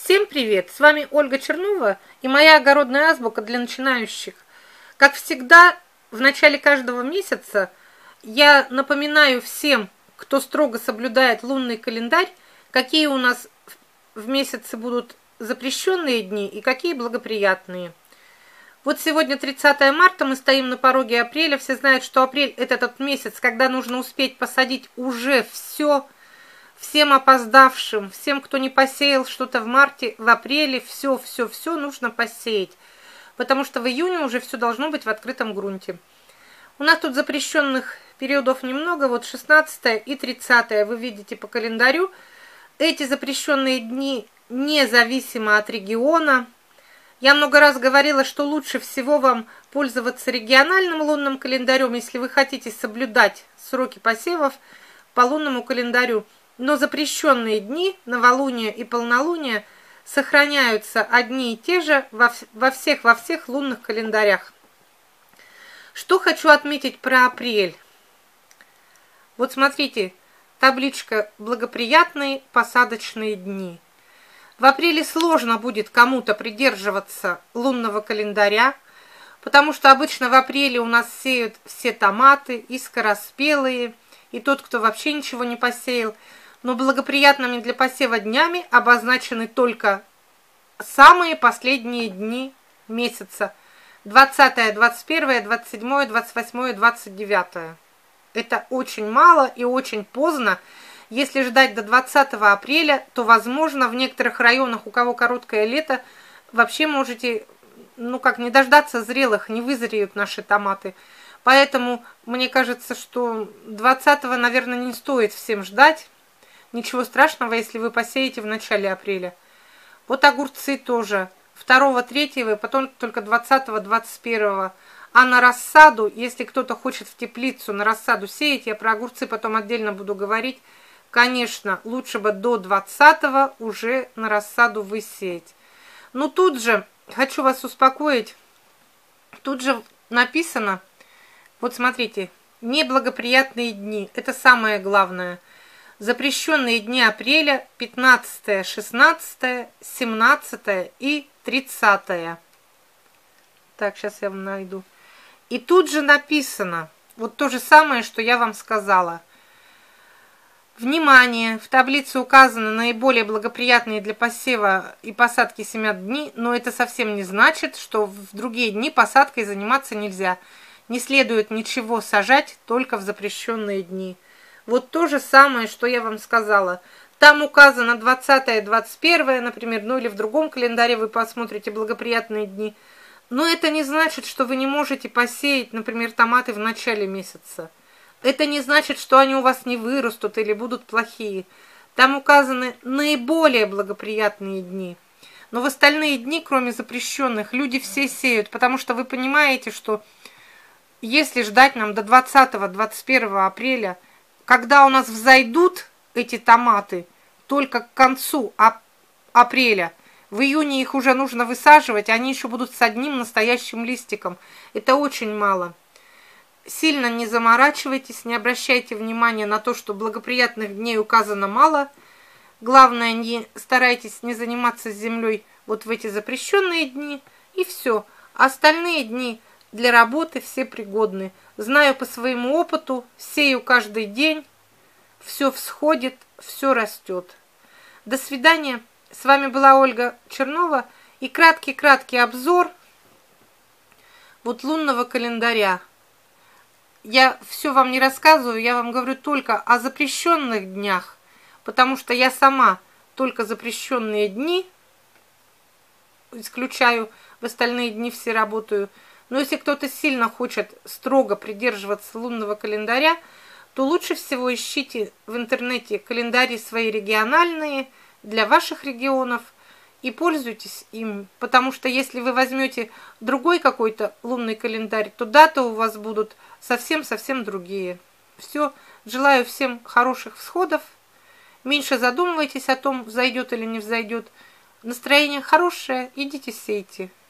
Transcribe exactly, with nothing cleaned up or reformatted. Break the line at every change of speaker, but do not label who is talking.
Всем привет! С вами Ольга Чернова и моя огородная азбука для начинающих. Как всегда, в начале каждого месяца я напоминаю всем, кто строго соблюдает лунный календарь, какие у нас в месяце будут запрещенные дни и какие благоприятные. Вот сегодня тридцатое марта, мы стоим на пороге апреля. Все знают, что апрель – это тот месяц, когда нужно успеть посадить уже все. Всем опоздавшим, всем, кто не посеял что-то в марте, в апреле, все, все, все нужно посеять. Потому что в июне уже все должно быть в открытом грунте. У нас тут запрещенных периодов немного. Вот шестнадцатое и тридцатое вы видите по календарю. Эти запрещенные дни независимо от региона. Я много раз говорила, что лучше всего вам пользоваться региональным лунным календарем, если вы хотите соблюдать сроки посевов по лунному календарю. Но запрещенные дни, новолуние и полнолуние, сохраняются одни и те же во, во всех во всех лунных календарях. Что хочу отметить про апрель. Вот смотрите, табличка «Благоприятные посадочные дни». В апреле сложно будет кому-то придерживаться лунного календаря, потому что обычно в апреле у нас сеют все томаты, и скороспелые, и тот, кто вообще ничего не посеял. Но благоприятными для посева днями обозначены только самые последние дни месяца. двадцатое, двадцать первое, двадцать седьмое, двадцать восьмое, двадцать девятое. Это очень мало и очень поздно. Если ждать до двадцатого апреля, то, возможно, в некоторых районах, у кого короткое лето, вообще можете, ну как, не дождаться зрелых, не вызреют наши томаты. Поэтому мне кажется, что двадцатого, наверное, не стоит всем ждать. Ничего страшного, если вы посеете в начале апреля. Вот огурцы тоже. второго, третьего, и потом только двадцатого, двадцать первого. А на рассаду, если кто-то хочет в теплицу на рассаду сеять, я про огурцы потом отдельно буду говорить, конечно, лучше бы до двадцатого уже на рассаду высеять. Но тут же, хочу вас успокоить, тут же написано, вот смотрите, неблагоприятные дни, это самое главное. Запрещенные дни апреля пятнадцатое, шестнадцатое, семнадцатое и тридцатое. Так, сейчас я вам найду. И тут же написано, вот то же самое, что я вам сказала. Внимание! В таблице указаны наиболее благоприятные для посева и посадки семян дни, но это совсем не значит, что в другие дни посадкой заниматься нельзя. Не следует ничего сажать только в запрещенные дни. Вот то же самое, что я вам сказала. Там указано двадцатое, двадцать первое, например, ну или в другом календаре вы посмотрите благоприятные дни. Но это не значит, что вы не можете посеять, например, томаты в начале месяца. Это не значит, что они у вас не вырастут или будут плохие. Там указаны наиболее благоприятные дни. Но в остальные дни, кроме запрещенных, люди все сеют, потому что вы понимаете, что если ждать нам до двадцатого, двадцать первого апреля, когда у нас взойдут эти томаты только к концу ап апреля, в июне их уже нужно высаживать, они еще будут с одним настоящим листиком. Это очень мало. Сильно не заморачивайтесь, не обращайте внимания на то, что благоприятных дней указано мало. Главное, не старайтесь не заниматься землей вот в эти запрещенные дни, и все. Остальные дни для работы все пригодны. Знаю по своему опыту, сею каждый день, все всходит, все растет. До свидания. С вами была Ольга Чернова и краткий-краткий обзор вот лунного календаря. Я все вам не рассказываю, я вам говорю только о запрещенных днях, потому что я сама только запрещенные дни исключаю, в остальные дни все работаю. Но если кто-то сильно хочет строго придерживаться лунного календаря, то лучше всего ищите в интернете календари свои региональные для ваших регионов и пользуйтесь им. Потому что если вы возьмете другой какой-то лунный календарь, то даты у вас будут совсем-совсем другие. Все. Желаю всем хороших всходов. Меньше задумывайтесь о том, взойдет или не взойдет. Настроение хорошее, идите сейте.